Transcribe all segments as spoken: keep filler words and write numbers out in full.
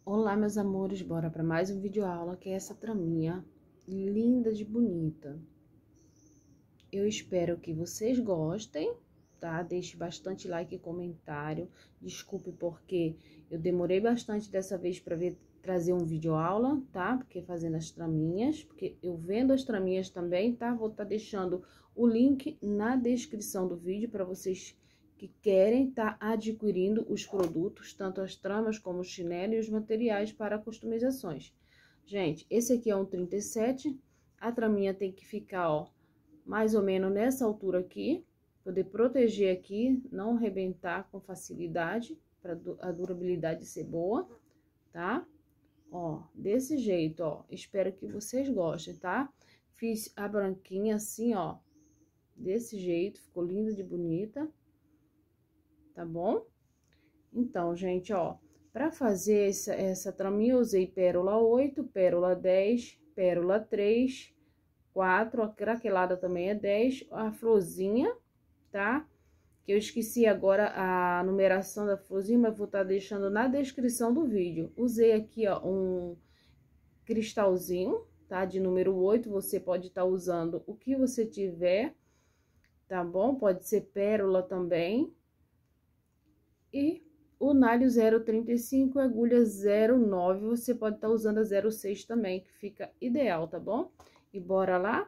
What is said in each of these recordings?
Olá, meus amores, bora para mais um vídeo aula, que é essa traminha linda de bonita. Eu espero que vocês gostem, tá? Deixe bastante like e comentário. Desculpe porque eu demorei bastante dessa vez para ver trazer um vídeo aula, tá? Porque fazendo as traminhas, porque eu vendo as traminhas também, tá? Vou estar tá deixando o link na descrição do vídeo para vocês que querem estar tá adquirindo os produtos, tanto as tramas como o chinelo e os materiais para customizações. Gente, esse aqui é um trinta e sete, a traminha tem que ficar, ó, mais ou menos nessa altura aqui, poder proteger aqui, não arrebentar com facilidade, para a durabilidade ser boa, tá? Ó, desse jeito, ó, espero que vocês gostem, tá? Fiz a branquinha assim, ó, desse jeito, ficou linda de bonita, tá bom? Então, gente, ó, pra fazer essa, essa traminha, eu usei pérola oito, pérola dez, pérola três, quatro, a craquelada também é dez, a florzinha, tá? Que eu esqueci agora a numeração da florzinha, mas vou estar tá deixando na descrição do vídeo. Usei aqui, ó, um cristalzinho, tá? De número oito, você pode estar tá usando o que você tiver, tá bom? Pode ser pérola também. E o nalho zero trinta e cinco, agulha zero nove, você pode estar tá usando a zero seis também, que fica ideal, tá bom? E bora lá?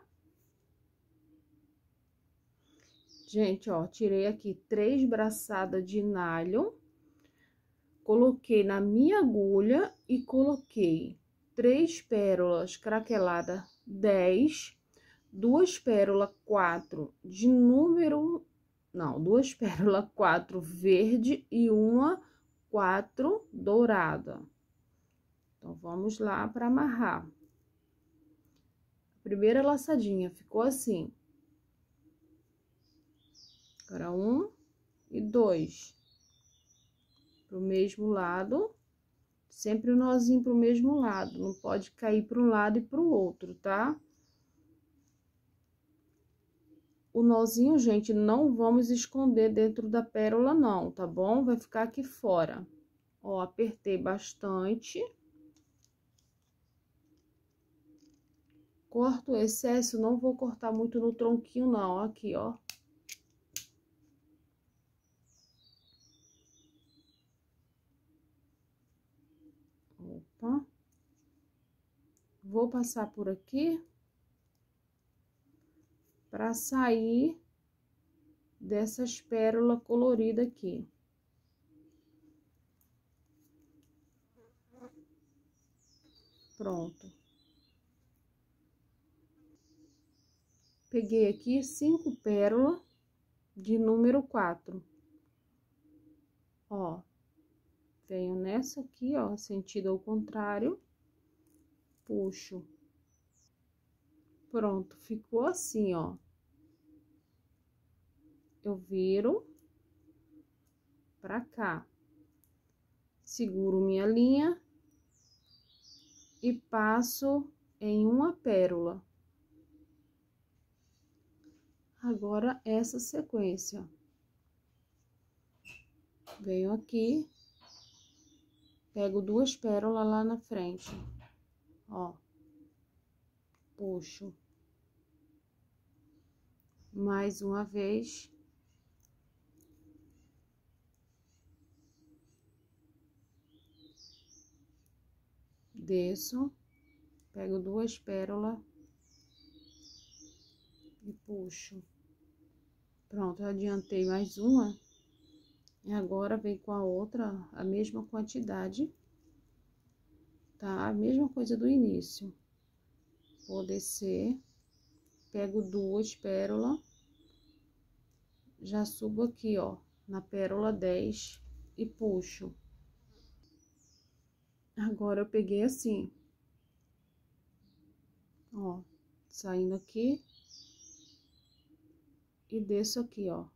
Gente, ó, tirei aqui três braçadas de nalho, coloquei na minha agulha e coloquei três pérolas craquelada dez, duas pérolas quatro de número, não, duas pérolas quatro verde e uma quatro dourada. Então, vamos lá para amarrar. A primeira laçadinha ficou assim. Agora, um e dois. Pro mesmo lado, sempre o nozinho pro mesmo lado, não pode cair para um lado e para o outro, tá? O nozinho, gente, não vamos esconder dentro da pérola, não, tá bom? Vai ficar aqui fora. Ó, apertei bastante. Corto o excesso, não vou cortar muito no tronquinho, não, aqui, ó. Opa. Vou passar por aqui para sair dessas pérolas coloridas aqui. Pronto. Peguei aqui cinco pérolas de número quatro. Ó, venho nessa aqui, ó, sentido ao contrário, puxo. Pronto, ficou assim, ó. Eu viro pra cá, seguro minha linha e passo em uma pérola. Agora, essa sequência. Venho aqui, pego duas pérolas lá na frente, ó, puxo. Mais uma vez. Desço, pego duas pérolas e puxo. Pronto, eu adiantei mais uma. E agora, vem com a outra, a mesma quantidade, tá? A mesma coisa do início. Vou descer, pego duas pérolas, já subo aqui, ó, na pérola dez e puxo. Agora, eu peguei assim, ó, saindo aqui e desço aqui, ó.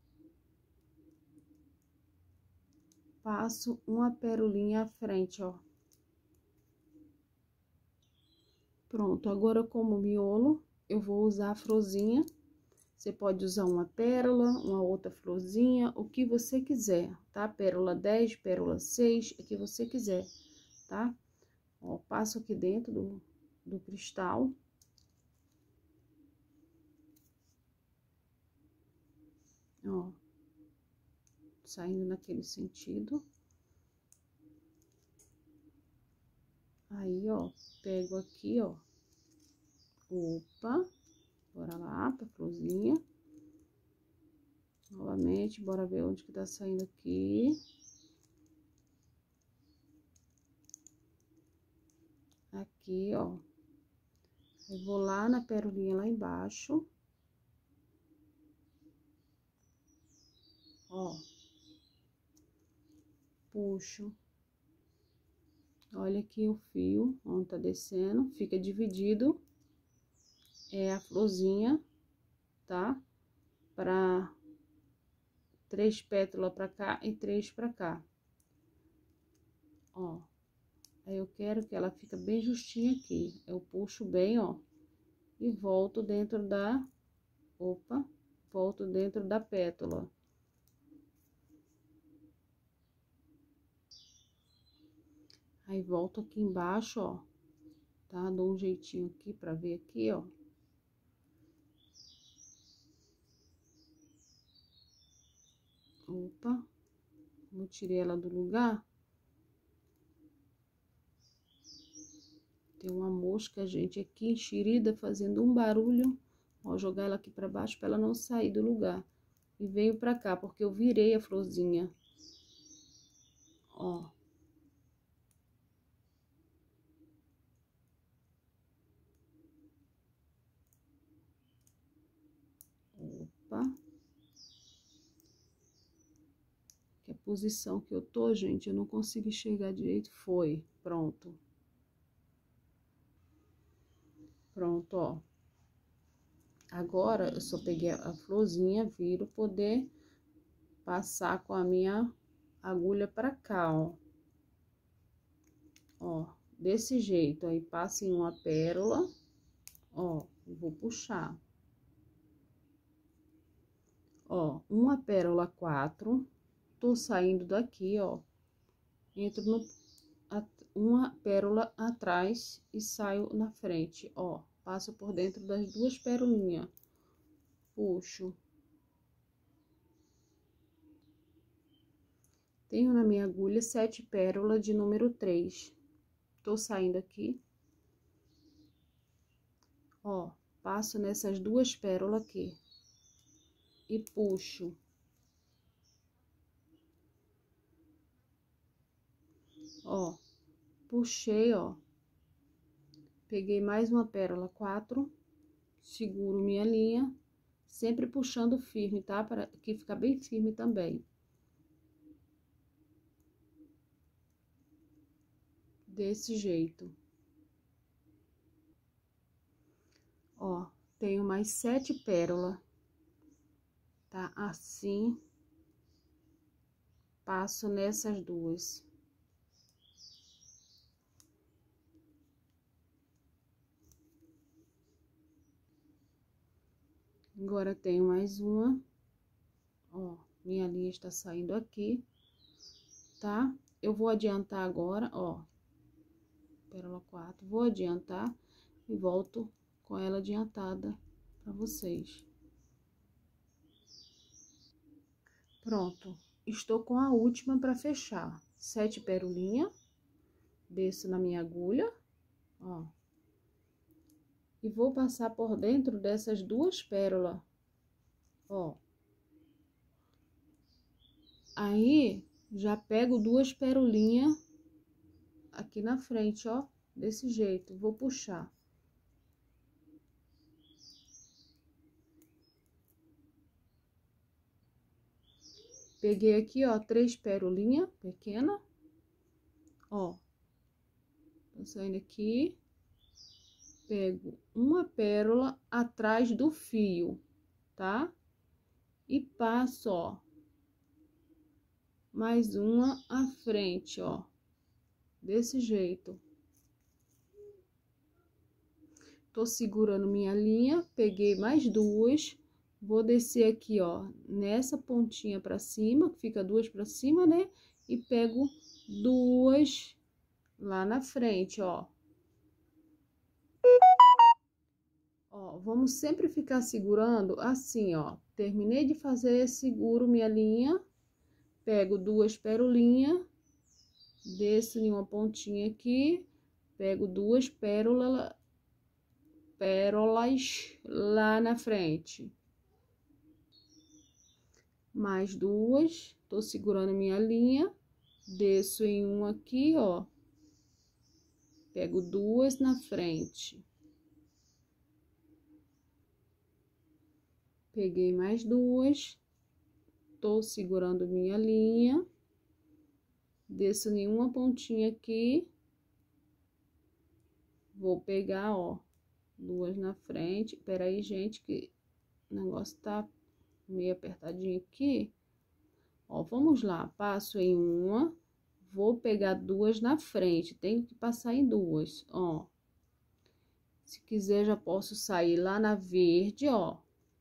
Passo uma pérolinha à frente, ó. Pronto, agora como miolo, eu vou usar a florzinha. Você pode usar uma pérola, uma outra florzinha, o que você quiser, tá? Pérola dez, pérola seis, o que você quiser, tá? Ó, passo aqui dentro do, do cristal. Ó, saindo naquele sentido. Aí, ó, pego aqui, ó. Opa, bora lá pra florzinha. Novamente, bora ver onde que tá saindo aqui. Aqui, ó. Eu vou lá na pérolinha lá embaixo. Ó. Puxo. Olha aqui o fio, onde tá descendo. Fica dividido. É a florzinha, tá? Pra três pétalas pra cá e três pra cá. Ó. Aí, eu quero que ela fique bem justinha aqui. Eu puxo bem, ó. E volto dentro da... Opa, volto dentro da pétala. Aí, volto aqui embaixo, ó. Tá? Dou um jeitinho aqui pra ver aqui, ó. Opa. Eu tirei ela do lugar. Tem uma mosca, gente, aqui enxerida, fazendo um barulho. Ó, jogar ela aqui pra baixo pra ela não sair do lugar. E venho pra cá, porque eu virei a florzinha. Ó. Opa. Que a posição que eu tô, gente, eu não consigo enxergar direito. Foi. Pronto. Pronto, ó. Agora, eu só peguei a florzinha, viro, poder passar com a minha agulha pra cá, ó. Ó, desse jeito. Aí, passo em uma pérola, ó, vou puxar. Ó, uma pérola quatro, tô saindo daqui, ó. Entro no, uma pérola atrás e saio na frente, ó. Passo por dentro das duas pérolinhas. Puxo. Tenho na minha agulha sete pérolas de número três. Tô saindo aqui. Ó, passo nessas duas pérolas aqui. E puxo. Ó, puxei, ó. Peguei mais uma pérola quatro. Seguro minha linha. Sempre puxando firme, tá? Para que ficar bem firme também. Desse jeito. Ó, tenho mais sete pérolas. Tá? Assim. Passo nessas duas. Agora, tenho mais uma. Ó, minha linha está saindo aqui, tá? Eu vou adiantar agora, ó. Pérola quatro. Vou adiantar e volto com ela adiantada pra vocês. Pronto. Estou com a última pra fechar. Sete pérolinhas. Desço na minha agulha, ó. E vou passar por dentro dessas duas pérolas, ó. Aí, já pego duas pérolinhas aqui na frente, ó, desse jeito. Vou puxar. Peguei aqui, ó, três pérolinhas pequenas, ó. Tô saindo aqui. Pego uma pérola atrás do fio, tá? E passo, ó, mais uma à frente, ó, desse jeito. Tô segurando minha linha, peguei mais duas, vou descer aqui, ó, nessa pontinha pra cima, que fica duas pra cima, né? E pego duas lá na frente, ó. Ó, vamos sempre ficar segurando assim, ó. Terminei de fazer, seguro minha linha, pego duas pérolinhas, desço em uma pontinha aqui, pego duas pérolas, pérolas lá na frente. Mais duas, tô segurando minha linha, desço em uma aqui, ó. Pego duas na frente. Peguei mais duas, tô segurando minha linha, desço em uma pontinha aqui, vou pegar, ó, duas na frente. Peraí, gente, que o negócio tá meio apertadinho aqui. Ó, vamos lá, passo em uma, vou pegar duas na frente, tenho que passar em duas, ó. Se quiser, já posso sair lá na verde, ó.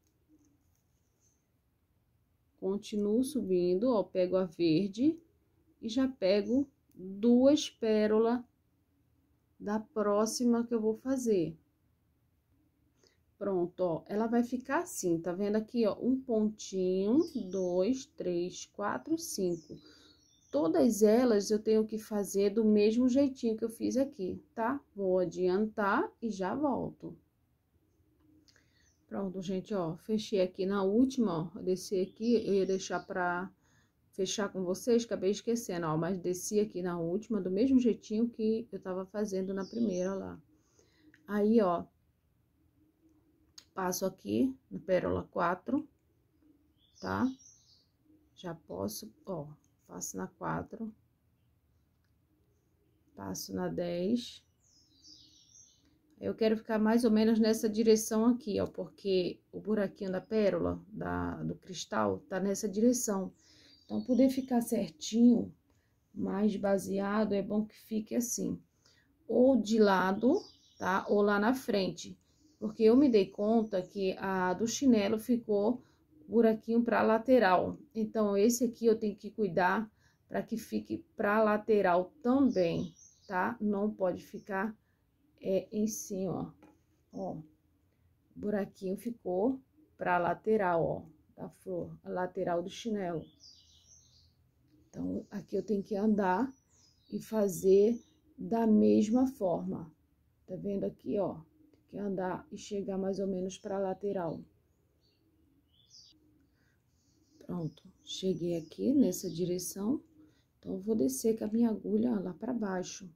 Continuo subindo, ó, pego a verde e já pego duas pérolas da próxima que eu vou fazer. Pronto, ó, ela vai ficar assim, tá vendo aqui, ó, um pontinho, dois, três, quatro, cinco. Todas elas eu tenho que fazer do mesmo jeitinho que eu fiz aqui, tá? Vou adiantar e já volto. Pronto, gente, ó, fechei aqui na última, ó, desci aqui, eu ia deixar pra fechar com vocês, acabei esquecendo, ó, mas desci aqui na última, do mesmo jeitinho que eu tava fazendo na primeira lá. Aí, ó, passo aqui no pérola quatro, tá? Já posso, ó, passo na quatro, passo na dez. Eu quero ficar mais ou menos nessa direção aqui, ó, porque o buraquinho da pérola, da, do cristal, tá nessa direção. Então, poder ficar certinho, mais baseado, é bom que fique assim, ou de lado, tá? Ou lá na frente, porque eu me dei conta que a do chinelo ficou buraquinho pra lateral. Então, esse aqui eu tenho que cuidar para que fique pra lateral também, tá? Não pode ficar é em cima, ó, ó, o buraquinho ficou pra lateral, ó, da flor, a lateral do chinelo. Então, aqui eu tenho que andar e fazer da mesma forma, tá vendo aqui, ó, tem que andar e chegar mais ou menos pra lateral. Pronto, cheguei aqui nessa direção, então eu vou descer com a minha agulha lá pra baixo.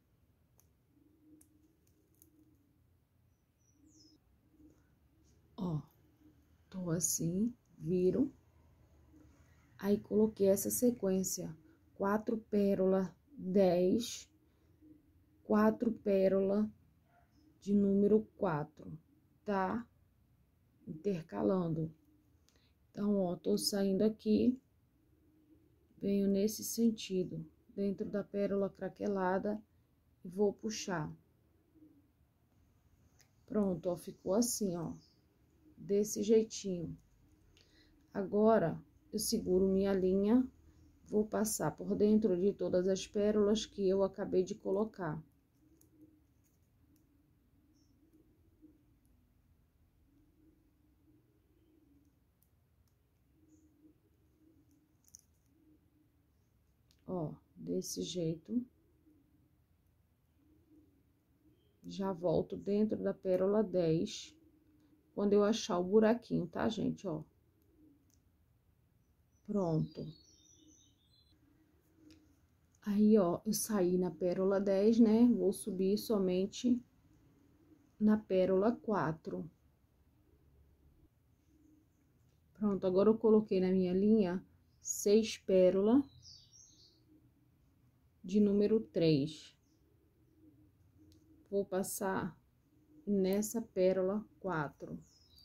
Ó, tô assim, viro. Aí, coloquei essa sequência, quatro pérolas, dez, quatro pérolas de número quatro, tá? Intercalando. Então, ó, tô saindo aqui, venho nesse sentido, dentro da pérola craquelada, e vou puxar. Pronto, ó, ficou assim, ó, desse jeitinho. Agora, eu seguro minha linha, vou passar por dentro de todas as pérolas que eu acabei de colocar. Ó, desse jeito. Já volto dentro da pérola dez, quando eu achar o buraquinho, tá, gente, ó. Pronto. Aí, ó, eu saí na pérola dez, né? Vou subir somente na pérola quatro. Pronto, agora eu coloquei na minha linha seis pérolas de número três. Vou passar nessa pérola quatro.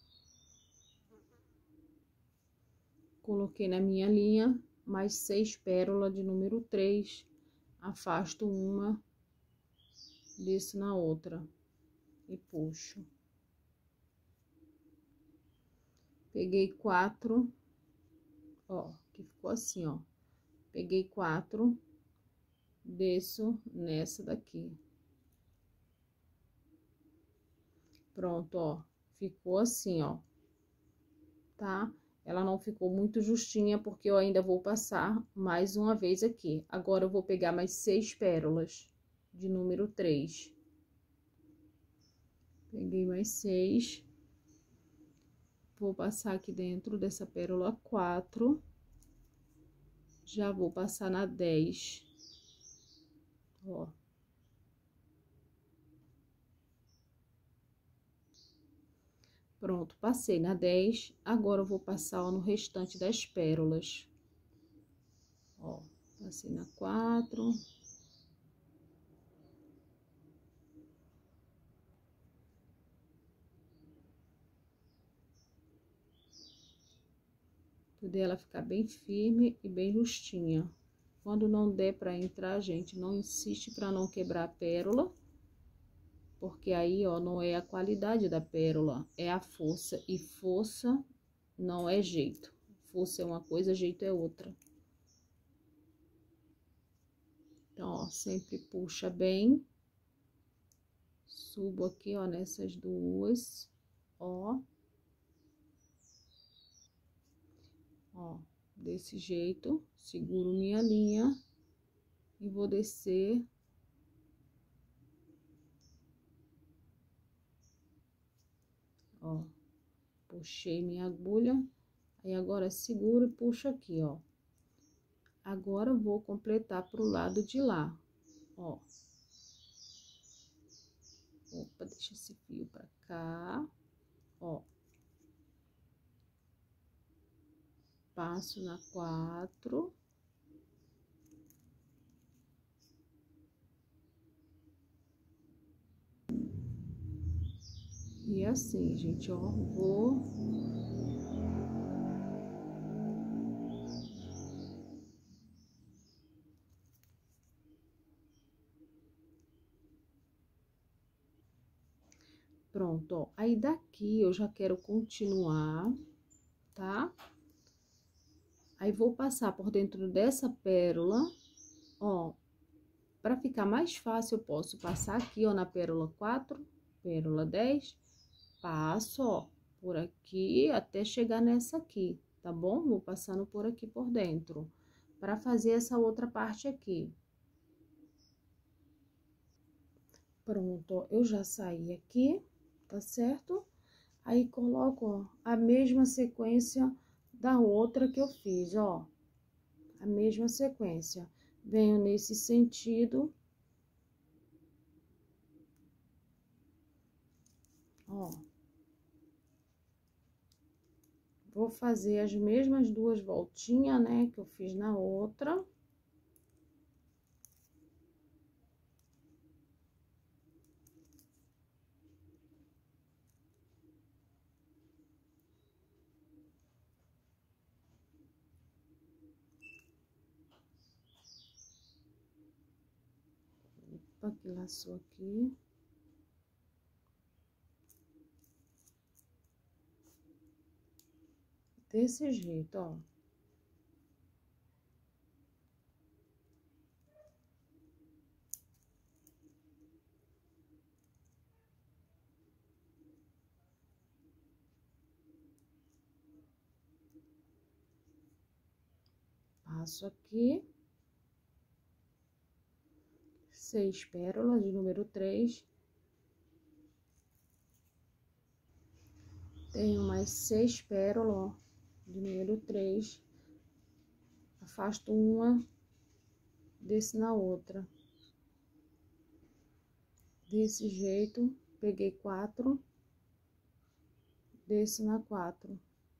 Coloquei na minha linha mais seis pérolas de número três. Afasto uma, desço na outra e puxo. Peguei quatro, ó, que ficou assim, ó. Peguei quatro, desço nessa daqui. Pronto, ó, ficou assim, ó, tá? Ela não ficou muito justinha, porque eu ainda vou passar mais uma vez aqui. Agora, eu vou pegar mais seis pérolas de número três. Peguei mais seis. Vou passar aqui dentro dessa pérola quatro. Já vou passar na dez. Ó. Pronto, passei na dez. Agora, eu vou passar, ó, no restante das pérolas. Ó, passei na quatro. Poder ela ficar bem firme e bem justinha. Quando não der pra entrar, gente, não insiste pra não quebrar a pérola. Porque aí, ó, não é a qualidade da pérola, é a força. E força não é jeito. Força é uma coisa, jeito é outra. Então, ó, sempre puxa bem. Subo aqui, ó, nessas duas, ó. Ó, desse jeito, seguro minha linha e vou descer. Ó, puxei minha agulha, aí agora seguro e puxo aqui, ó. Agora, vou completar pro lado de lá, ó. Opa, deixa esse fio pra cá, ó. Passo na quatro. E assim, gente, ó, vou... Pronto, ó. Aí, daqui, eu já quero continuar, tá? Aí, vou passar por dentro dessa pérola, ó. Pra ficar mais fácil, eu posso passar aqui, ó, na pérola quatro, pérola dez, passo, ó, por aqui até chegar nessa aqui, tá bom? Vou passando por aqui por dentro, pra fazer essa outra parte aqui. Pronto, ó, eu já saí aqui, tá certo? Aí, coloco, ó, a mesma sequência da outra que eu fiz, ó. A mesma sequência. Venho nesse sentido. Ó. Vou fazer as mesmas duas voltinhas, né, que eu fiz na outra. Opa, que laçou aqui. Desse jeito, ó. Passo aqui. Seis pérolas de número três. Tenho mais seis pérolas, ó, de número três. Afasto uma, desço na outra. Desse jeito, peguei quatro, desço na quatro.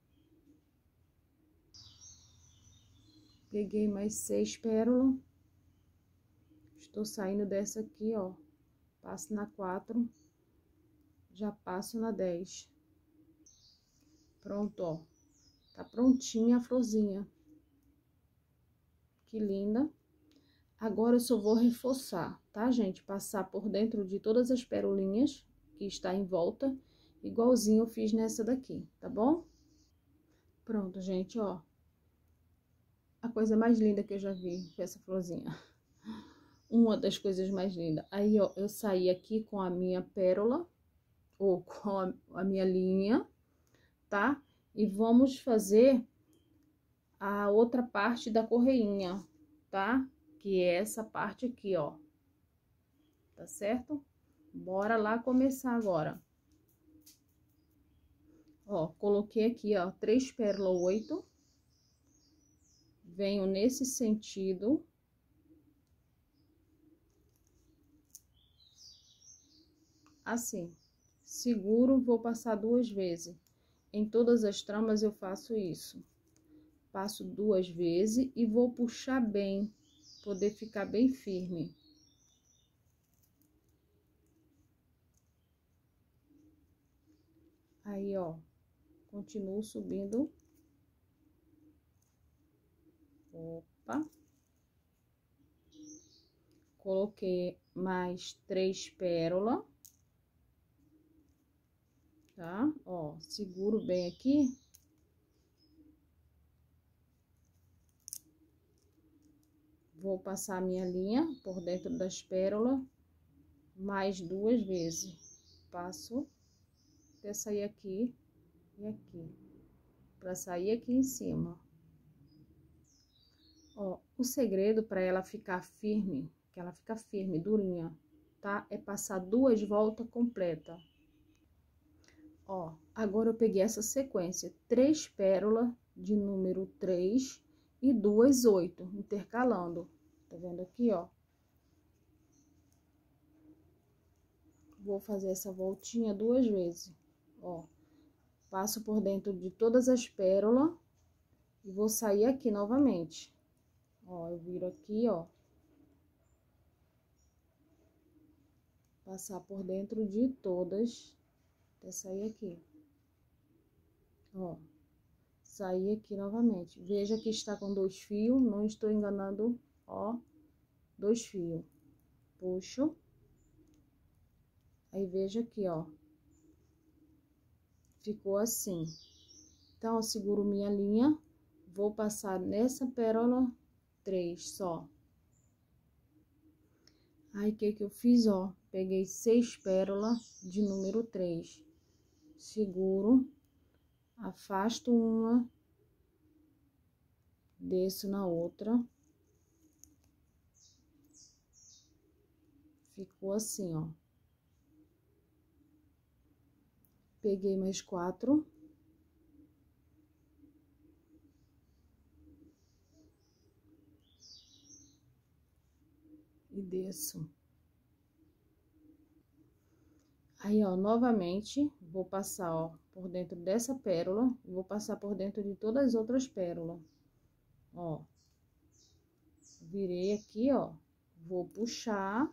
Peguei mais seis pérolas. Estou saindo dessa aqui, ó. Passo na quatro, já passo na dez. Pronto, ó. Tá prontinha a florzinha. Que linda. Agora, eu só vou reforçar, tá, gente? Passar por dentro de todas as perolinhas que está em volta, igualzinho eu fiz nessa daqui, tá bom? Pronto, gente, ó. A coisa mais linda que eu já vi com essa florzinha. uma das coisas mais lindas. Aí, ó, eu saí aqui com a minha pérola, ou com a, a minha linha, tá? E vamos fazer a outra parte da correinha, tá? Que é essa parte aqui, ó. Tá certo? Bora lá começar agora. Ó, coloquei aqui, ó, três pérolas oito. Venho nesse sentido. Assim. Seguro, vou passar duas vezes. Em todas as tramas eu faço isso. Passo duas vezes e vou puxar bem, poder ficar bem firme. Aí, ó, continuo subindo. Opa. Coloquei mais três pérolas. Tá? Ó, seguro bem aqui. Vou passar a minha linha por dentro das pérolas mais duas vezes. Passo até sair aqui e aqui, para sair aqui em cima. Ó, o segredo para ela ficar firme, que ela fica firme, durinha, tá? É passar duas voltas completas. Ó, agora eu peguei essa sequência, três pérolas de número três e duas oito, intercalando. Tá vendo aqui, ó? Vou fazer essa voltinha duas vezes, ó. Passo por dentro de todas as pérolas e vou sair aqui novamente. Ó, eu viro aqui, ó. Passar por dentro de todas, até sair aqui. Ó, sair aqui novamente. Veja que está com dois fios, não estou enganando, ó, dois fios. Puxo. Aí, veja aqui, ó. Ficou assim. Então, eu seguro minha linha, vou passar nessa pérola três só. Aí, o que que eu fiz, ó? Peguei seis pérolas de número três. Seguro, afasto uma, desço na outra. Ficou assim, ó. Peguei mais quatro. E desço. Aí, ó, novamente, vou passar, ó, por dentro dessa pérola, e vou passar por dentro de todas as outras pérolas. Ó. Virei aqui, ó, vou puxar.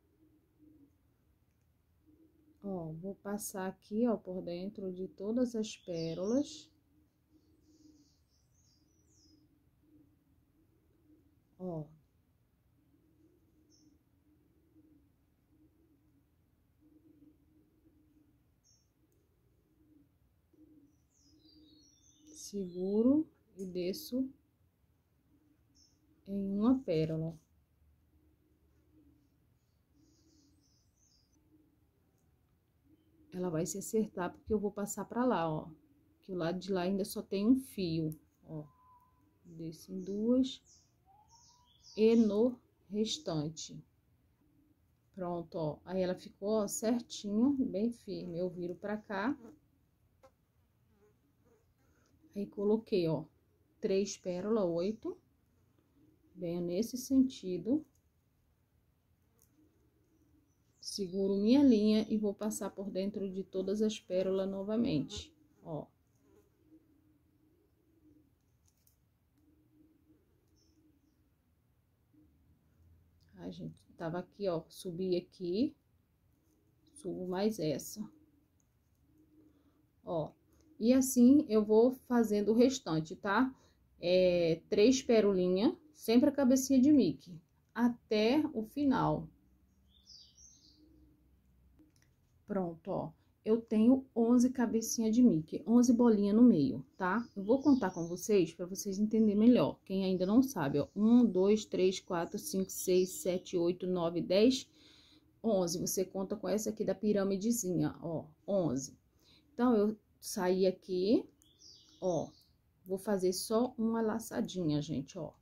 Ó, vou passar aqui, ó, por dentro de todas as pérolas. Ó. Seguro e desço em uma pérola. Ela vai se acertar porque eu vou passar pra lá, ó. Que o lado de lá ainda só tem um fio, ó. Desço em duas e no restante. Pronto, ó. Aí ela ficou, ó, certinho, bem firme. Eu viro pra cá. Aí, coloquei, ó, três pérolas, oito. Venho nesse sentido. Seguro minha linha e vou passar por dentro de todas as pérolas novamente, ó. A gente tava aqui, ó, subi aqui, subo mais essa. Ó, e assim eu vou fazendo o restante, tá? É, três perolinhas, sempre a cabecinha de Mickey, até o final. Pronto, ó. eu tenho onze cabecinhas de Mickey, onze bolinhas no meio, tá? Eu vou contar com vocês para vocês entenderem melhor. Quem ainda não sabe, ó, um, dois, três, quatro, cinco, seis, sete, oito, nove, dez, onze. Você conta com essa aqui da piramidezinha, ó, onze. Então, eu saí aqui, ó, vou fazer só uma laçadinha, gente, ó.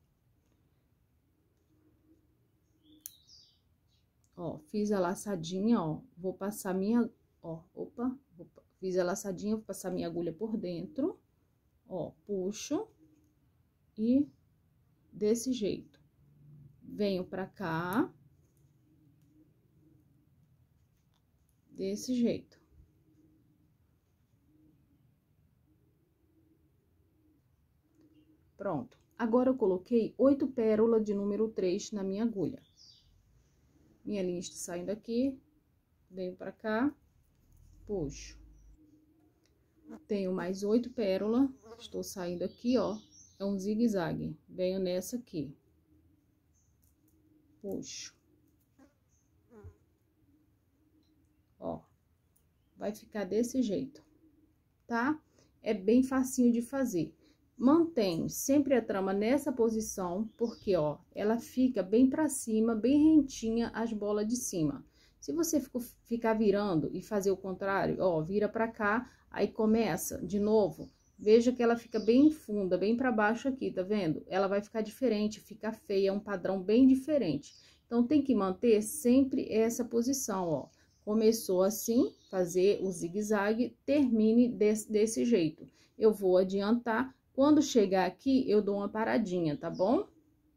Ó, fiz a laçadinha, ó, vou passar minha, ó, opa, vou, fiz a laçadinha, vou passar minha agulha por dentro, ó, puxo e desse jeito. Venho pra cá, desse jeito. Pronto. Agora, eu coloquei oito pérolas de número três na minha agulha. Minha linha está saindo aqui, venho pra cá, puxo. Tenho mais oito pérolas, estou saindo aqui, ó, é um zigue-zague. Venho nessa aqui, puxo. Ó, vai ficar desse jeito, tá? É bem facinho de fazer. Mantenho sempre a trama nessa posição, porque, ó, ela fica bem pra cima, bem rentinha as bolas de cima. Se você ficar virando e fazer o contrário, ó, vira pra cá, aí começa de novo, veja que ela fica bem funda, bem pra baixo aqui, tá vendo? Ela vai ficar diferente, fica feia, é um padrão bem diferente. Então, tem que manter sempre essa posição, ó. Começou assim, fazer o zigue-zague, termine desse, desse jeito. Eu vou adiantar. Quando chegar aqui, eu dou uma paradinha, tá bom?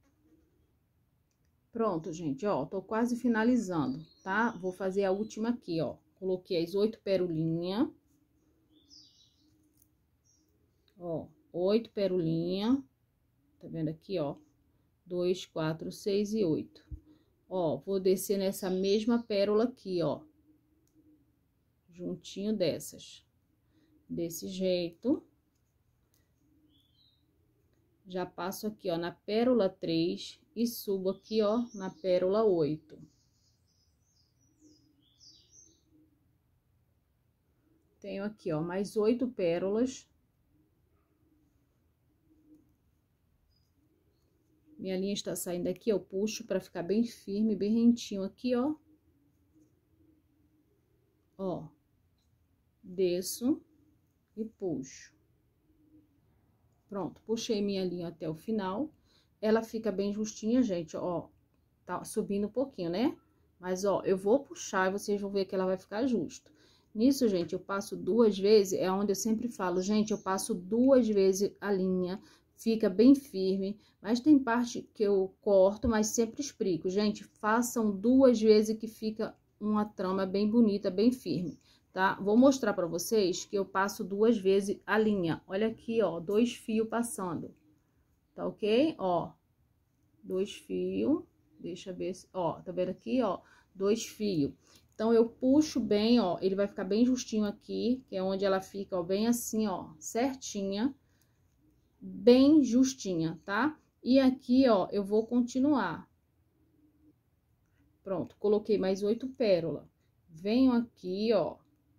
Pronto, gente, ó, tô quase finalizando, tá? Vou fazer a última aqui, ó. Coloquei as oito perolinhas. Ó, oito perolinhas. Tá vendo aqui, ó? Dois, quatro, seis e oito. Ó, vou descer nessa mesma pérola aqui, ó. Juntinho dessas. Desse jeito. Já passo aqui, ó, na pérola três e subo aqui, ó, na pérola oito. Tenho aqui, ó, mais oito pérolas. Minha linha está saindo aqui, eu puxo pra ficar bem firme, bem rentinho aqui, ó. Ó. Desço e puxo. Pronto, puxei minha linha até o final. Ela fica bem justinha, gente, ó. Tá subindo um pouquinho, né? Mas, ó, eu vou puxar e vocês vão ver que ela vai ficar justo. Nisso, gente, eu passo duas vezes, é onde eu sempre falo, gente, eu passo duas vezes a linha, fica bem firme. Mas tem parte que eu corto, mas sempre explico. Gente, façam duas vezes que fica uma trama bem bonita, bem firme. Tá? Vou mostrar pra vocês que eu passo duas vezes a linha. Olha aqui, ó, dois fios passando. Tá ok? Ó, dois fios. Deixa eu ver, ó, tá vendo aqui, ó, dois fios. Então, eu puxo bem, ó, ele vai ficar bem justinho aqui, que é onde ela fica, ó, bem assim, ó, certinha. Bem justinha, tá? E aqui, ó, eu vou continuar. Pronto, coloquei mais oito pérolas. Venho aqui, ó.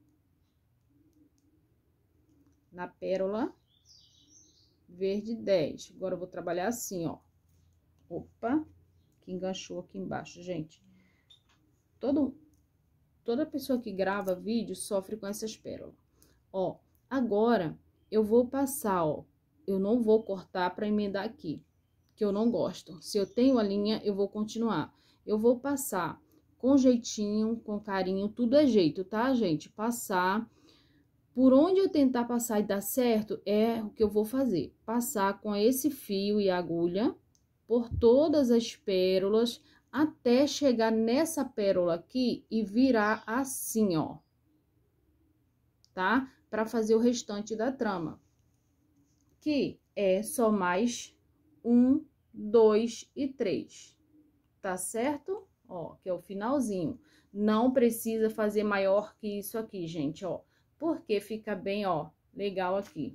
Na pérola verde dez. Agora, eu vou trabalhar assim, ó. Opa, que enganchou aqui embaixo, gente. Todo, toda pessoa que grava vídeo sofre com essas pérolas. Ó, agora, eu vou passar, ó. Eu não vou cortar pra emendar aqui, que eu não gosto. Se eu tenho a linha, eu vou continuar. Eu vou passar com jeitinho, com carinho, tudo é jeito, tá, gente? Passar... Por onde eu tentar passar e dar certo, é o que eu vou fazer. Passar com esse fio e agulha por todas as pérolas, até chegar nessa pérola aqui e virar assim, ó. Tá? Pra fazer o restante da trama. Que é só mais um, dois e três. Tá certo? Ó, que é o finalzinho. Não precisa fazer maior que isso aqui, gente, ó. Porque fica bem, ó, legal aqui.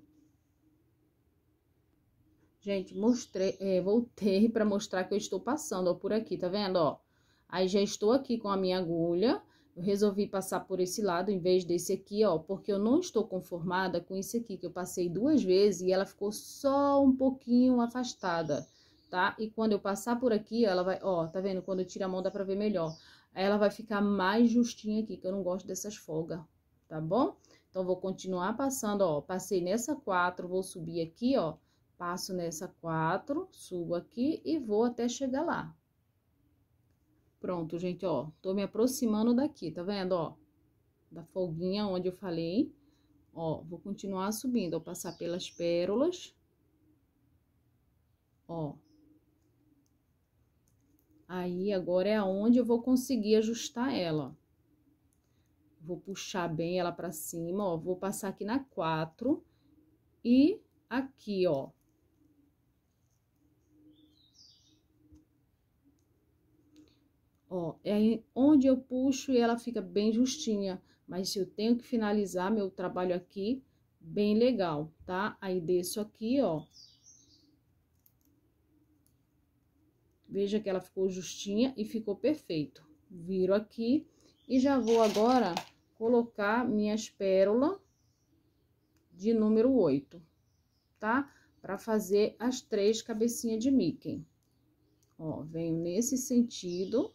Gente, mostrei, é, voltei pra mostrar que eu estou passando, ó, por aqui, tá vendo, ó? Aí, já estou aqui com a minha agulha, Eu resolvi passar por esse lado em vez desse aqui, ó, porque eu não estou conformada com esse aqui, que eu passei duas vezes e ela ficou só um pouquinho afastada, tá? E quando eu passar por aqui, ela vai, ó, tá vendo? Quando eu tiro a mão dá pra ver melhor. Aí ela vai ficar mais justinha aqui, que eu não gosto dessas folgas, tá bom? Então, vou continuar passando, ó, passei nessa quatro, vou subir aqui, ó, passo nessa quatro, subo aqui e vou até chegar lá. Pronto, gente, ó, tô me aproximando daqui, tá vendo, ó? Da folguinha onde eu falei. Ó, vou continuar subindo, ó, passar pelas pérolas. Ó. Aí, agora é aonde eu vou conseguir ajustar ela. Vou puxar bem ela pra cima, ó, vou passar aqui na quatro e aqui, ó. Ó, é onde eu puxo e ela fica bem justinha, mas eu tenho que finalizar meu trabalho aqui bem legal, tá? Aí, desço aqui, ó. Veja que ela ficou justinha e ficou perfeito. Viro aqui e já vou agora colocar minhas pérolas de número oito, tá? Pra fazer as três cabecinhas de Mickey. Ó, venho nesse sentido.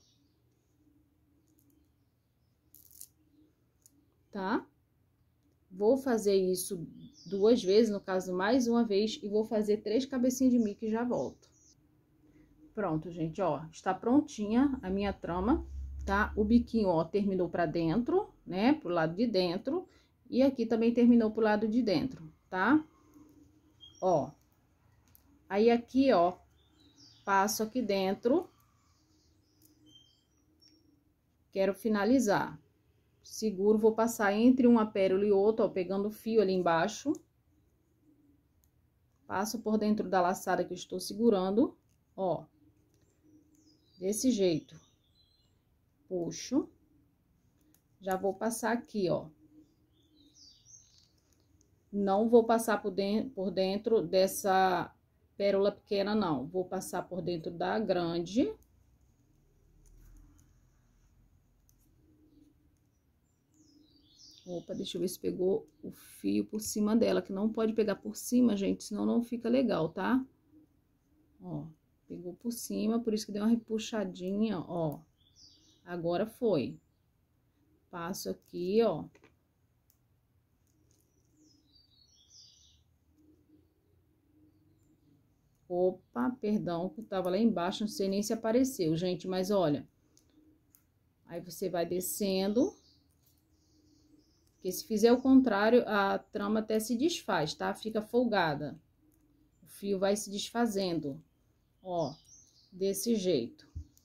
Tá? Vou fazer isso duas vezes, no caso, mais uma vez, e vou fazer três cabecinhas de Mickey e já volto. Pronto, gente, ó, está prontinha a minha trama, tá? O biquinho, ó, terminou pra dentro, né? Pro lado de dentro, e aqui também terminou pro lado de dentro, tá? Ó, aí aqui, ó, passo aqui dentro, quero finalizar. Seguro, vou passar entre uma pérola e outra, ó, pegando o fio ali embaixo. Passo por dentro da laçada que eu estou segurando, ó. Desse jeito. Puxo. Já vou passar aqui, ó. Não vou passar por dentro, por dentro dessa pérola pequena, não. Vou passar por dentro da grande. Opa, deixa eu ver se pegou o fio por cima dela, que não pode pegar por cima, gente, senão não fica legal, tá? Ó, pegou por cima, por isso que deu uma repuxadinha, ó. Agora foi. Passo aqui, ó. Opa, perdão, que tava lá embaixo, não sei nem se apareceu, gente, mas olha. Aí, você vai descendo. Porque se fizer o contrário, a trama até se desfaz, tá? Fica folgada. O fio vai se desfazendo, ó, desse jeito.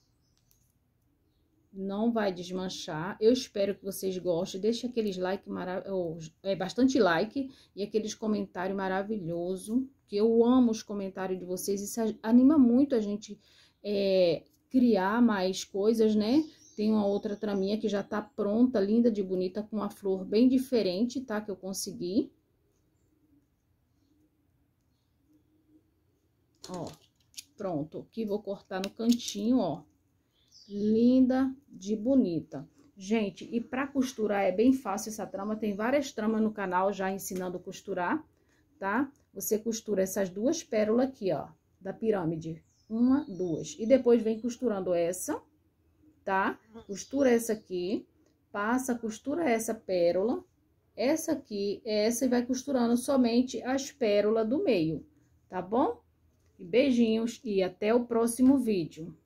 Não vai desmanchar. Eu espero que vocês gostem. Deixe aqueles like maravilhosos, é, bastante like e aqueles comentários maravilhosos, que eu amo os comentários de vocês. Isso anima muito a gente é, criar mais coisas, né? Tem uma outra traminha que já tá pronta, linda de bonita, com uma flor bem diferente, tá? Que eu consegui. Ó, pronto. Aqui vou cortar no cantinho, ó. Linda de bonita. Gente, e pra costurar é bem fácil essa trama. Tem várias tramas no canal já ensinando a costurar, tá? Você costura essas duas pérolas aqui, ó, da pirâmide. Uma, duas. E depois vem costurando essa, tá? Costura essa aqui, passa, costura essa pérola, essa aqui, essa, e vai costurando somente as pérolas do meio, tá bom? E beijinhos e até o próximo vídeo.